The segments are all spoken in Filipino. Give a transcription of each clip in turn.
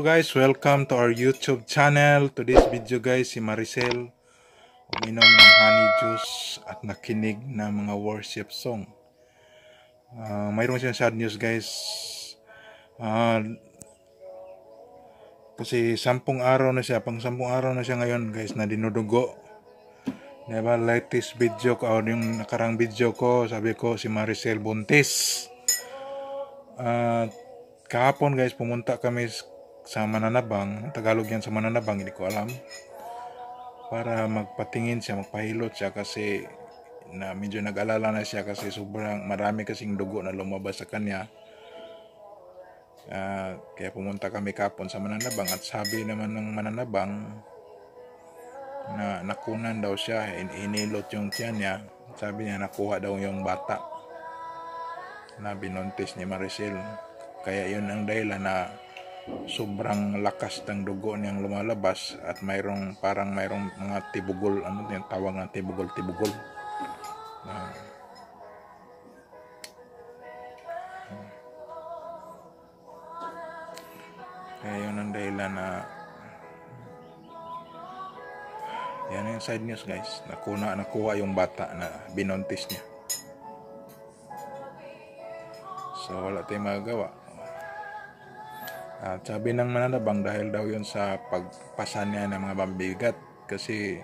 guys, welcome to our YouTube channel. Today's video guys, si Maricel uminom ng honey juice at nakinig ng mga worship song. Mayroon siyang sad news guys. Kasi 10 araw na siya, pang 10 araw na siya ngayon guys na dinudugo. Diba, latest video ko, o yung nakarang video ko, sabi ko si Maricel buntis. Kahapon guys, pumunta kami sa Mananabang, Tagalog yan sa Mananabang, hindi ko alam, para magpatingin siya, magpahilot siya kasi na medyo nag-alala na siya kasi sobrang marami kasing dugo na lumabas sa kanya. Kaya pumunta kami kahapon sa Mananabang at sabi naman ng Mananabang na nakunan daw siya, inilot yung tiyan niya. Sabi niya nakuha daw yung bata na binuntis ni Maricel. Kaya yun ang dahilan na sobrang lakas ng dugo niyang lumalabas at mayroong mga tibugol, ano yung tawag ng tibugol. Kaya yun ang dahilan na yan yung side news guys, nakuha yung bata na binuntis niya. So wala tayong magagawa. At sabi ng Mananabang dahil daw yun sa pagpasan niya ng mga mabibigat kasi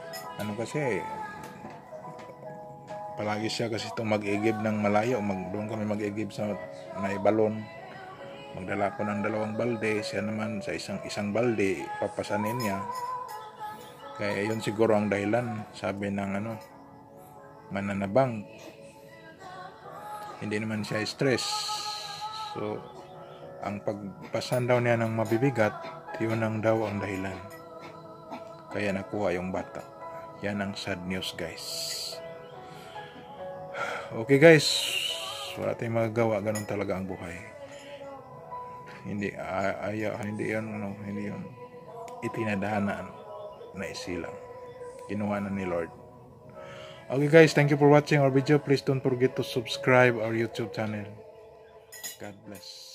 palagi siya kasi itong mag-igib ng malayo, doon kami mag-igib sa may balon, magdala ko ng 2 balde, siya naman sa isang balde papasanin niya. Kaya yun siguro ang dahilan, sabi ng Mananabang. Hindi naman siya stress. So ang pagpasan daw niya ng mabibigat, yun ang daw ang dahilan. Kaya nakuha yung bata. Yan ang sad news guys. Okay guys, wala tayong magagawa, ganun talaga ang buhay. Hindi yun itinadhana na isilang. Ginawa na ni Lord. Okay guys, thank you for watching our video. Please don't forget to subscribe our YouTube channel. God bless.